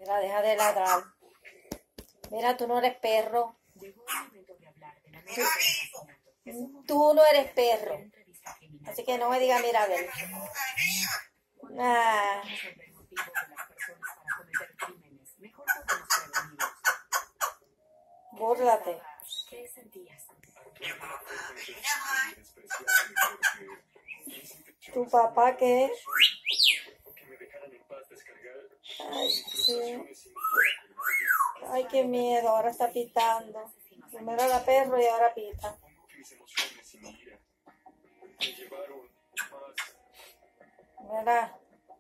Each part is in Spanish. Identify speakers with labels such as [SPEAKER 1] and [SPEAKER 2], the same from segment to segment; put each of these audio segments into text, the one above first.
[SPEAKER 1] Mira, deja de ladrar. Mira, tú no eres perro. Tú no eres perro. Así que no me digas Mirabel. Ah. Búrlate. ¿Tu papá qué? Ay, sí. Ay, qué miedo, ahora está pitando. Primero era perro y ahora pita. Mira.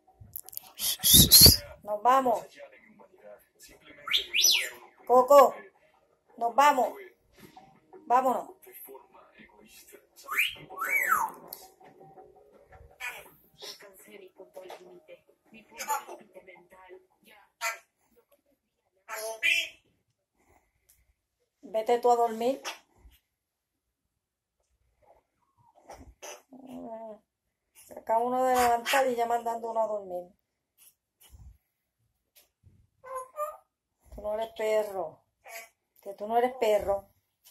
[SPEAKER 1] Nos vamos. Coco, nos vamos. Vámonos. Vete tú a dormir. Se acaba uno de levantar y ya mandando uno a dormir. Tú no eres perro. Que tú no eres perro.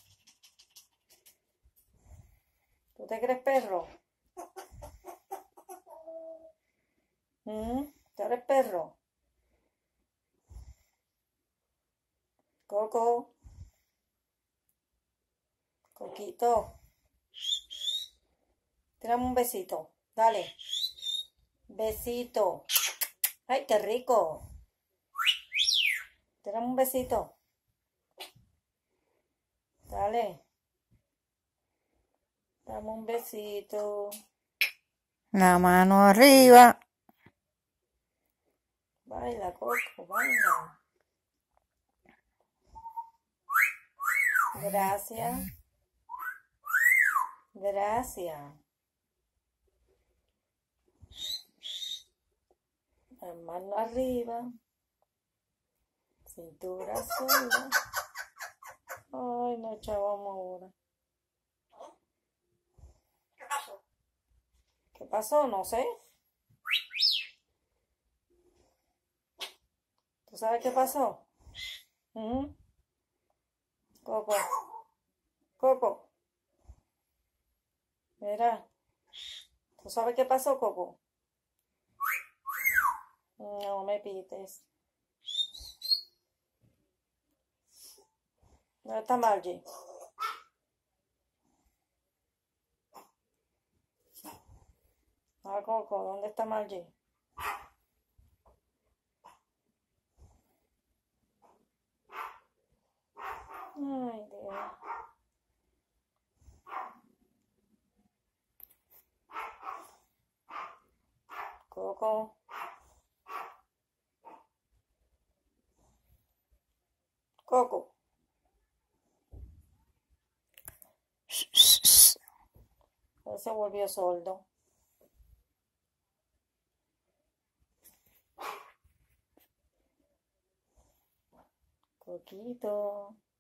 [SPEAKER 1] ¿Tú te crees perro? ¿Tú eres perro? Coco. Coquito. Tírame un besito. Dale. Besito. Ay, qué rico. Tírame un besito. Dale. Dame un besito.
[SPEAKER 2] La mano arriba.
[SPEAKER 1] Baila, Coco, baila. Gracias. Gracias. La mano arriba. Cintura sola. Ay, no, chavamos ahora. ¿Qué pasó? No sé. ¿Tú sabes qué pasó? Coco. Coco. Mira. ¿Tú sabes qué pasó, Coco? No me pites. ¿Dónde está Margie? Ah, Coco, ¿dónde está Margie? Ay, Dios. Coco. Coco. Él se volvió sordo. Coquito.